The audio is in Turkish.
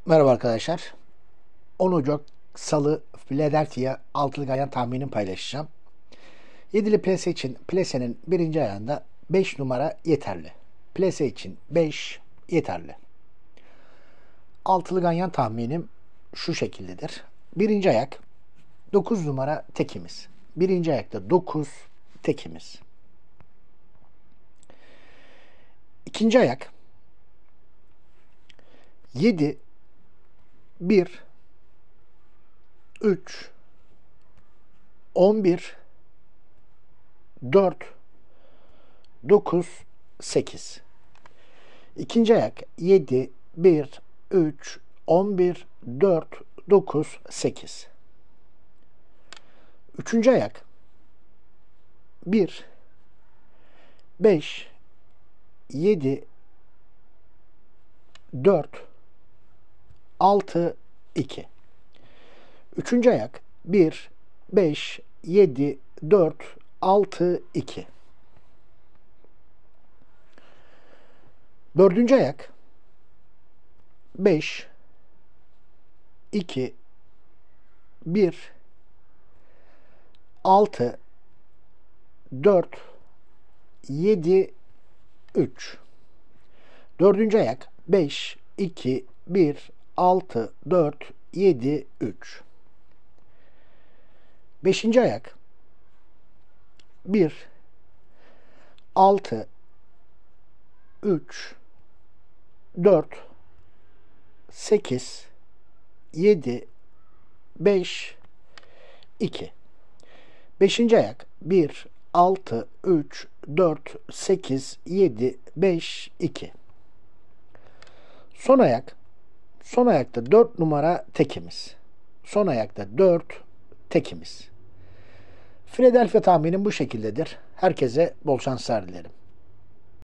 Merhaba arkadaşlar. 10 Ocak Salı Philadelphia altılı ganyan tahminini paylaşacağım. Yedili plase için plasenin birinci ayağında 5 numara yeterli. Plase için 5 yeterli. Altılı ganyan tahminim şu şekildedir. Birinci ayak 9 numara tekimiz. Birinci ayakta 9 tekimiz. İkinci ayak 7 1 3 11 4 9 8. İkinci ayak 7 1 3 11 4 9 8. Üçüncü ayak 1 5 7 4 6 2. Üçüncü ayak 1 5 7 4 6 2. Dördüncü ayak 5 2 1 6 4 7 3. Dördüncü ayak 5 2 1 6 4 7 3. Beşinci ayak 1 6 3 4 8 7 5 2. Beşinci ayak 1 6 3 4 8 7 5 2. Son ayak. Son ayakta 4 numara tekimiz. Son ayakta 4 tekimiz. Philadelphia tahminim bu şekildedir. Herkese bol şanslar dilerim.